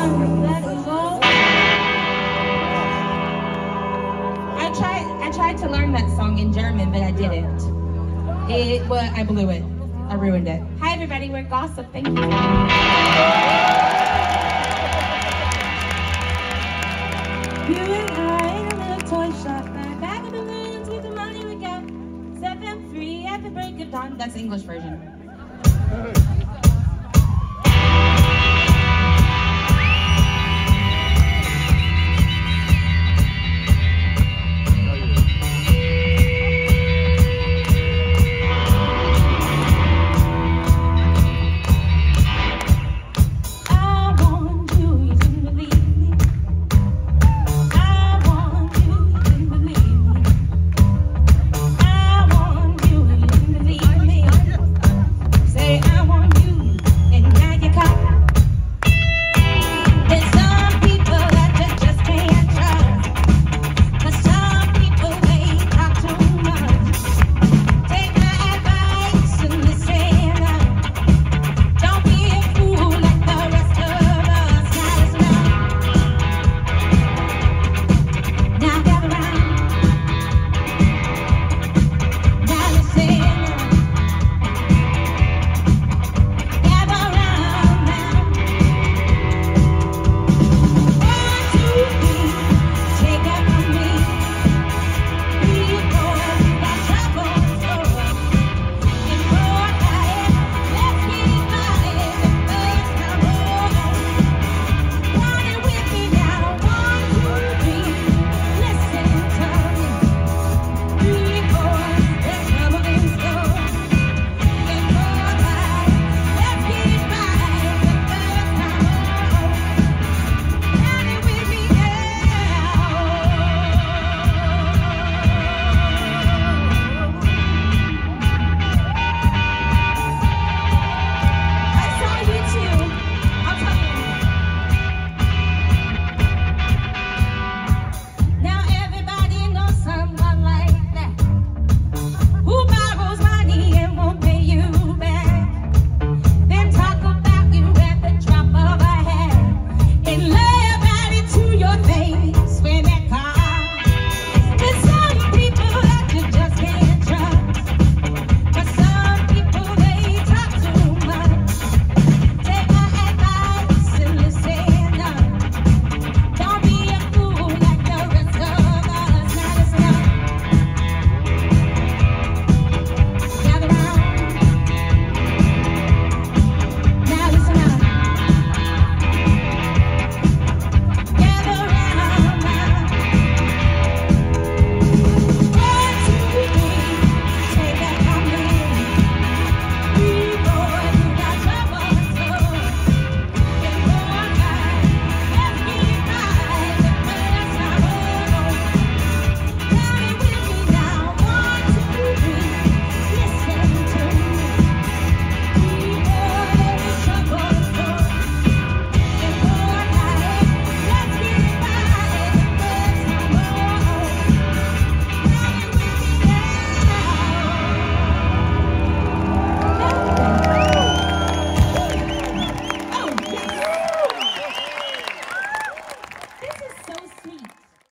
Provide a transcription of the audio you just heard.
Let it go. I tried to learn that song in German, but I didn't. I blew it. I ruined it. Hi everybody, we're Gossip. Thank you. You and I in a little toy shop, bag of balloons with the money we got. Set them free at the break of dawn. That's the English version.